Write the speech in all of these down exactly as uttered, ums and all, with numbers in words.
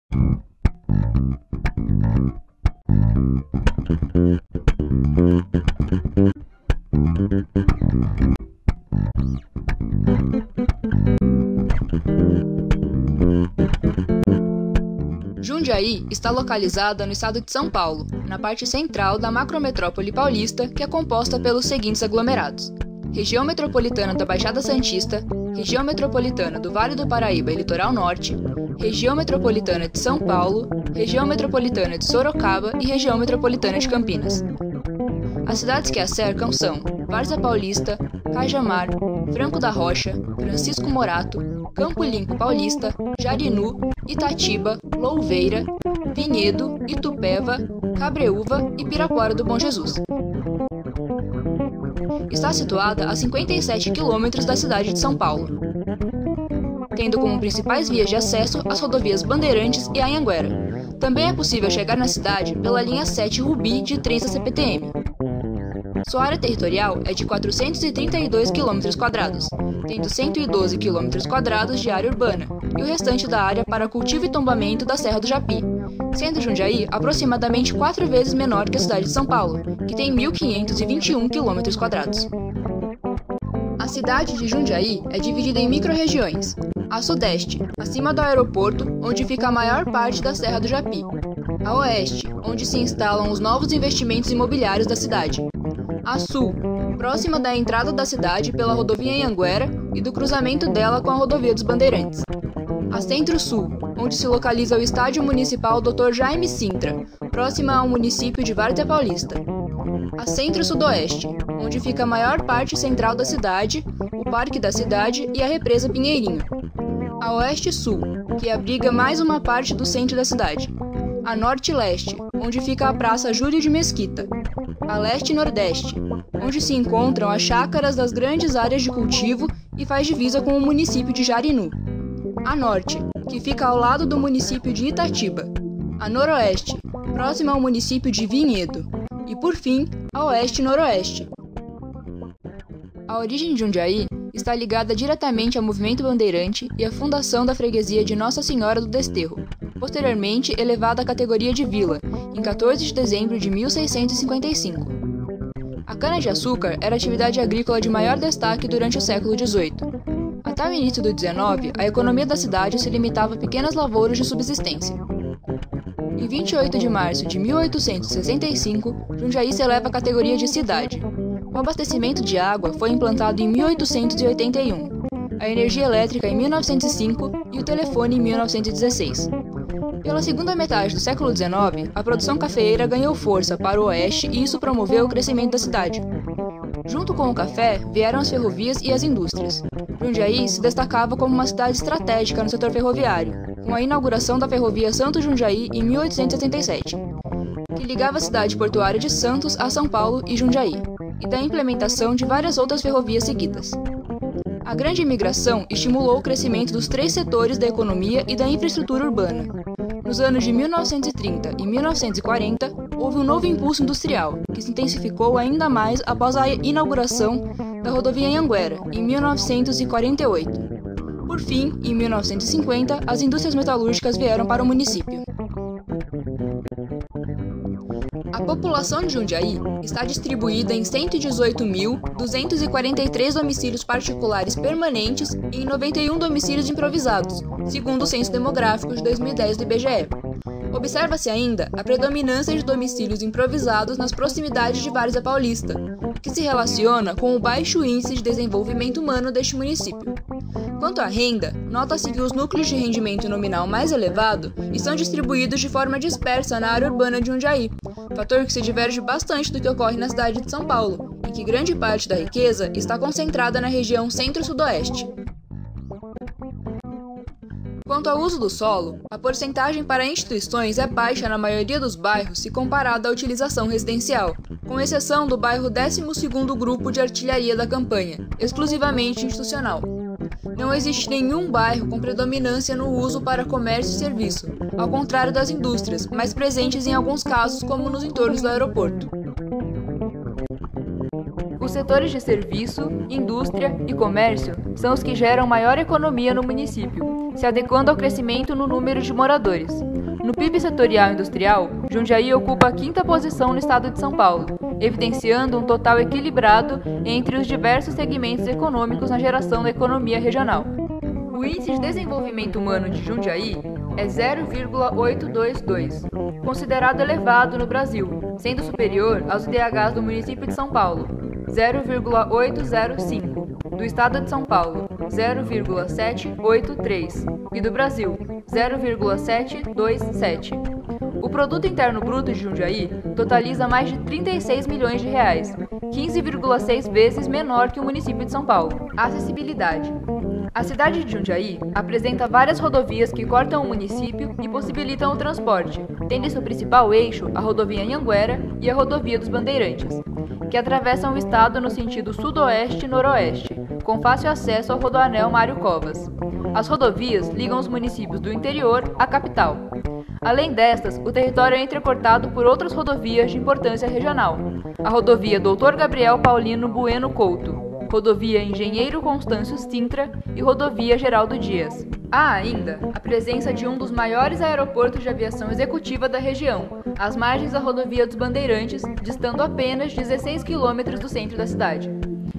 Jundiaí está localizada no estado de São Paulo, na parte central da macrometrópole paulista, que é composta pelos seguintes aglomerados: Região Metropolitana da Baixada Santista, Região Metropolitana do Vale do Paraíba e Litoral Norte, Região Metropolitana de São Paulo, Região Metropolitana de Sorocaba e Região Metropolitana de Campinas. As cidades que a cercam são Várzea Paulista, Cajamar, Franco da Rocha, Francisco Morato, Campo Limpo Paulista, Jarinu, Itatiba, Louveira, Vinhedo, Itupeva, Cabreúva e Pirapora do Bom Jesus. Está situada a cinquenta e sete quilômetros da cidade de São Paulo, tendo como principais vias de acesso as rodovias Bandeirantes e Anhanguera. Também é possível chegar na cidade pela linha sete Rubi de trens da C P T M. Sua área territorial é de quatrocentos e trinta e dois quilômetros quadrados, tendo cento e doze quilômetros quadrados de área urbana e o restante da área para cultivo e tombamento da Serra do Japi, sendo Jundiaí aproximadamente quatro vezes menor que a cidade de São Paulo, que tem mil quinhentos e vinte e um quilômetros quadrados. A cidade de Jundiaí é dividida em micro-regiões. A sudeste, acima do aeroporto, onde fica a maior parte da Serra do Japi. A oeste, onde se instalam os novos investimentos imobiliários da cidade. A sul, próxima da entrada da cidade pela rodovia Anhanguera e do cruzamento dela com a rodovia dos Bandeirantes. A centro-sul, onde se localiza o Estádio Municipal doutor Jaime Sintra, próxima ao município de Várzea Paulista. A centro-sudoeste, onde fica a maior parte central da cidade, o Parque da Cidade e a Represa Pinheirinho. A oeste-sul, que abriga mais uma parte do centro da cidade. A norte-leste, onde fica a Praça Júlio de Mesquita. A leste-nordeste, onde se encontram as chácaras das grandes áreas de cultivo e faz divisa com o município de Jarinu. A norte, que fica ao lado do município de Itatiba. A noroeste, próxima ao município de Vinhedo. E, por fim, a oeste-noroeste. A origem de Jundiaí está ligada diretamente ao movimento bandeirante e à fundação da freguesia de Nossa Senhora do Desterro, posteriormente elevada à categoria de vila, em quatorze de dezembro de mil seiscentos e cinquenta e cinco. A cana-de-açúcar era a atividade agrícola de maior destaque durante o século dezoito. Até o início do dezenove, a economia da cidade se limitava a pequenas lavouras de subsistência. Em vinte e oito de março de mil oitocentos e sessenta e cinco, Jundiaí se eleva à categoria de cidade. O abastecimento de água foi implantado em mil oitocentos e oitenta e um, a energia elétrica em mil novecentos e cinco e o telefone em mil novecentos e dezesseis. Pela segunda metade do século dezenove, a produção cafeeira ganhou força para o oeste e isso promoveu o crescimento da cidade. Junto com o café, vieram as ferrovias e as indústrias. Jundiaí se destacava como uma cidade estratégica no setor ferroviário, com a inauguração da ferrovia Santos-Jundiaí em mil oitocentos e setenta e sete, que ligava a cidade portuária de Santos a São Paulo e Jundiaí, e da implementação de várias outras ferrovias seguidas. A grande imigração estimulou o crescimento dos três setores da economia e da infraestrutura urbana. Nos anos de mil novecentos e trinta e mil novecentos e quarenta, houve um novo impulso industrial, que se intensificou ainda mais após a inauguração da rodovia Anhanguera, em mil novecentos e quarenta e oito. Por fim, em mil novecentos e cinquenta, as indústrias metalúrgicas vieram para o município. A população de Jundiaí está distribuída em cento e dezoito mil, duzentos e quarenta e três domicílios particulares permanentes e em noventa e um domicílios improvisados, segundo o Censo Demográfico de dois mil e dez do I B G E. Observa-se ainda a predominância de domicílios improvisados nas proximidades de Várzea Paulista, que se relaciona com o baixo índice de desenvolvimento humano deste município. Quanto à renda, nota-se que os núcleos de rendimento nominal mais elevado estão distribuídos de forma dispersa na área urbana de Jundiaí, fator que se diverge bastante do que ocorre na cidade de São Paulo, em que grande parte da riqueza está concentrada na região centro-sudoeste. Quanto ao uso do solo, a porcentagem para instituições é baixa na maioria dos bairros se comparada à utilização residencial, com exceção do bairro décimo segundo Grupo de Artilharia da Campanha, exclusivamente institucional. Não existe nenhum bairro com predominância no uso para comércio e serviço, ao contrário das indústrias, mais presentes em alguns casos como nos entornos do aeroporto. Os setores de serviço, indústria e comércio são os que geram maior economia no município, se adequando ao crescimento no número de moradores. No P I B setorial industrial, Jundiaí ocupa a quinta posição no estado de São Paulo, evidenciando um total equilibrado entre os diversos segmentos econômicos na geração da economia regional. O Índice de Desenvolvimento Humano de Jundiaí é zero vírgula oitocentos e vinte e dois, considerado elevado no Brasil, sendo superior aos I D Hs do município de São Paulo, zero vírgula oitocentos e cinco, do estado de São Paulo, zero vírgula setecentos e oitenta e três, e do Brasil, zero vírgula setecentos e vinte e sete. O Produto Interno Bruto de Jundiaí totaliza mais de trinta e seis milhões de reais, quinze vírgula seis vezes menor que o município de São Paulo. Acessibilidade. A cidade de Jundiaí apresenta várias rodovias que cortam o município e possibilitam o transporte, tendo em seu principal eixo a rodovia Anhanguera e a rodovia dos Bandeirantes, que atravessam o estado no sentido sudoeste e noroeste, com fácil acesso ao rodoanel Mário Covas. As rodovias ligam os municípios do interior à capital. Além destas, o território é entrecortado por outras rodovias de importância regional: a rodovia doutor Gabriel Paulino Bueno Couto, rodovia Engenheiro Constâncio Sintra e rodovia Geraldo Dias. Há ainda a presença de um dos maiores aeroportos de aviação executiva da região, às margens da rodovia dos Bandeirantes, distando apenas dezesseis quilômetros do centro da cidade.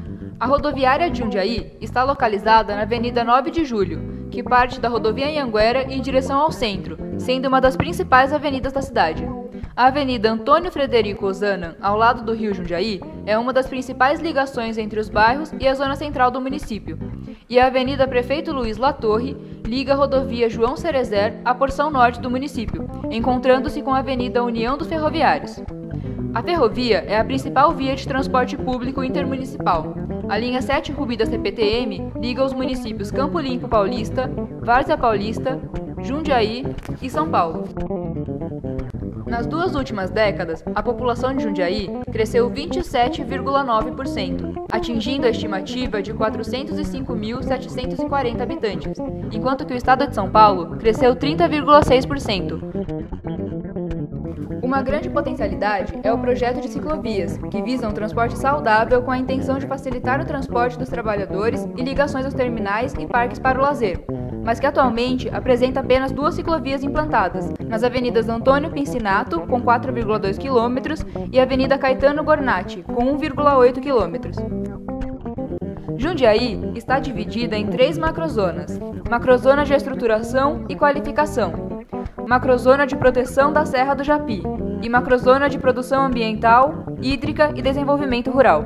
A rodoviária de Jundiaí está localizada na Avenida nove de Julho, que parte da rodovia Anhanguera em direção ao centro, sendo uma das principais avenidas da cidade. A Avenida Antônio Frederico Ozana, ao lado do rio Jundiaí, é uma das principais ligações entre os bairros e a zona central do município. E a Avenida Prefeito Luiz Latorre liga a rodovia João Cerezer à porção norte do município, encontrando-se com a Avenida União dos Ferroviários. A ferrovia é a principal via de transporte público intermunicipal. A linha sete Rubi da C P T M liga os municípios Campo Limpo Paulista, Várzea Paulista, Jundiaí e São Paulo. Nas duas últimas décadas, a população de Jundiaí cresceu vinte e sete vírgula nove por cento, atingindo a estimativa de quatrocentos e cinco mil setecentos e quarenta habitantes, enquanto que o estado de São Paulo cresceu trinta vírgula seis por cento. Uma grande potencialidade é o projeto de ciclovias, que visam um transporte saudável com a intenção de facilitar o transporte dos trabalhadores e ligações aos terminais e parques para o lazer, mas que atualmente apresenta apenas duas ciclovias implantadas, nas avenidas Antônio Pincinato, com quatro vírgula dois quilômetros, e Avenida Caetano Gornati, com um vírgula oito quilômetros. Jundiaí está dividida em três macrozonas: macrozona de estruturação e qualificação, macrozona de proteção da Serra do Japi e macrozona de produção ambiental, hídrica e desenvolvimento rural.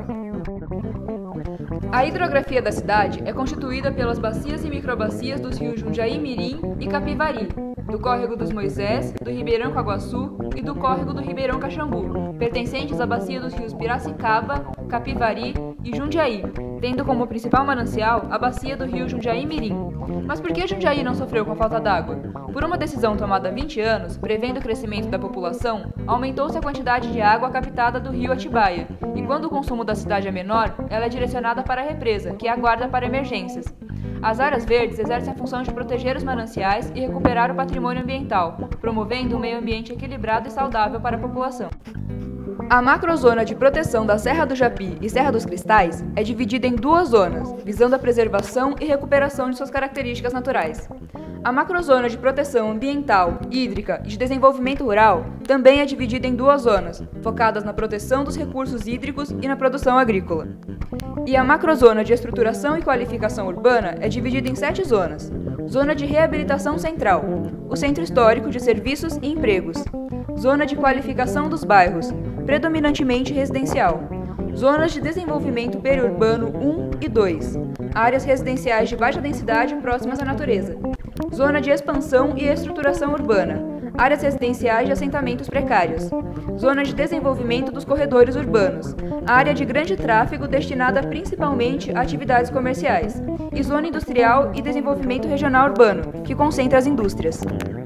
A hidrografia da cidade é constituída pelas bacias e microbacias dos rios Jundiaí-Mirim e Capivari, do Córrego dos Moisés, do Ribeirão Caguaçu e do Córrego do Ribeirão Caxambu, pertencentes à bacia dos rios Piracicaba, Capivari e Jundiaí, tendo como principal manancial a bacia do rio Jundiaí-Mirim. Mas por que Jundiaí não sofreu com a falta d'água? Por uma decisão tomada há vinte anos, prevendo o crescimento da população, aumentou-se a quantidade de água captada do rio Atibaia, e quando o consumo da cidade é menor, ela é direcionada para a represa, que aguarda para emergências. As áreas verdes exercem a função de proteger os mananciais e recuperar o patrimônio ambiental, promovendo um meio ambiente equilibrado e saudável para a população. A macrozona de proteção da Serra do Japi e Serra dos Cristais é dividida em duas zonas, visando a preservação e recuperação de suas características naturais. A macrozona de proteção ambiental, hídrica e de desenvolvimento rural também é dividida em duas zonas, focadas na proteção dos recursos hídricos e na produção agrícola. E a macrozona de estruturação e qualificação urbana é dividida em sete zonas: zona de reabilitação central, o centro histórico de serviços e empregos, zona de qualificação dos bairros, predominantemente residencial, zonas de desenvolvimento periurbano um e dois, áreas residenciais de baixa densidade próximas à natureza, zona de expansão e estruturação urbana, áreas residenciais de assentamentos precários, zona de desenvolvimento dos corredores urbanos, área de grande tráfego destinada principalmente a atividades comerciais, e zona industrial e desenvolvimento regional urbano, que concentra as indústrias.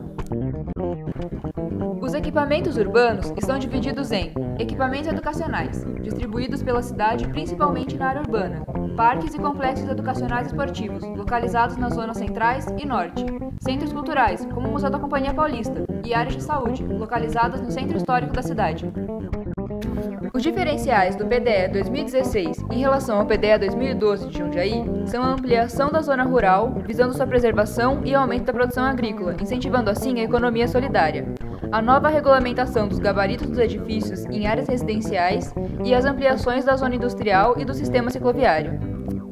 Os equipamentos urbanos estão divididos em equipamentos educacionais, distribuídos pela cidade principalmente na área urbana, parques e complexos educacionais esportivos, localizados nas zonas centrais e norte, centros culturais, como o Museu da Companhia Paulista, e áreas de saúde, localizadas no centro histórico da cidade. Os diferenciais do P D E dois mil e dezesseis em relação ao P D E dois mil e doze de Jundiaí são a ampliação da zona rural, visando sua preservação e aumento da produção agrícola, incentivando assim a economia solidária, a nova regulamentação dos gabaritos dos edifícios em áreas residenciais e as ampliações da zona industrial e do sistema cicloviário.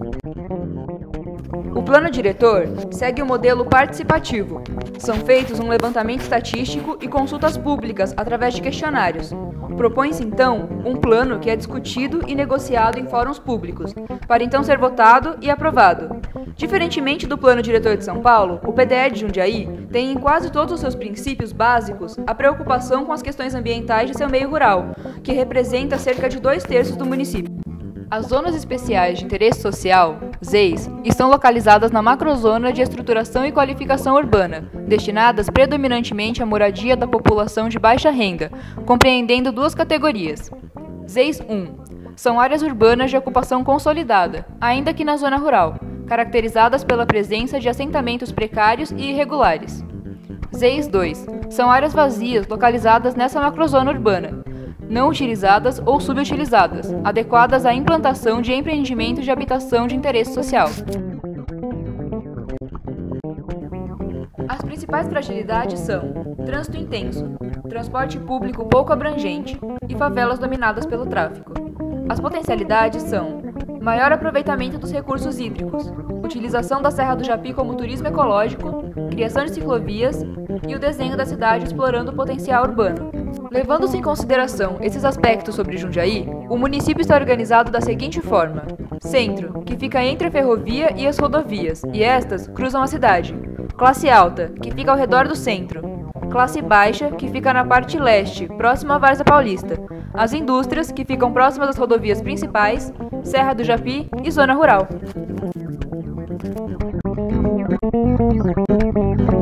O plano diretor segue o modelo participativo. São feitos um levantamento estatístico e consultas públicas através de questionários. Propõe-se, então, um plano que é discutido e negociado em fóruns públicos, para então ser votado e aprovado. Diferentemente do Plano Diretor de São Paulo, o P D E de Jundiaí tem em quase todos os seus princípios básicos a preocupação com as questões ambientais de seu meio rural, que representa cerca de dois terços do município. As Zonas Especiais de Interesse Social, Z E I S, estão localizadas na macrozona de estruturação e qualificação urbana, destinadas predominantemente à moradia da população de baixa renda, compreendendo duas categorias. Z E I S um. São áreas urbanas de ocupação consolidada, ainda que na zona rural, caracterizadas pela presença de assentamentos precários e irregulares. Z E I S dois. São áreas vazias localizadas nessa macrozona urbana, não utilizadas ou subutilizadas, adequadas à implantação de empreendimentos de habitação de interesse social. As principais fragilidades são trânsito intenso, transporte público pouco abrangente e favelas dominadas pelo tráfico. As potencialidades são maior aproveitamento dos recursos hídricos, utilização da Serra do Japi como turismo ecológico, criação de ciclovias e o desenho da cidade explorando o potencial urbano. Levando-se em consideração esses aspectos sobre Jundiaí, o município está organizado da seguinte forma: centro, que fica entre a ferrovia e as rodovias, e estas cruzam a cidade; classe alta, que fica ao redor do centro; classe baixa, que fica na parte leste, próxima à Várzea Paulista; as indústrias, que ficam próximas das rodovias principais, Serra do Japi e zona rural.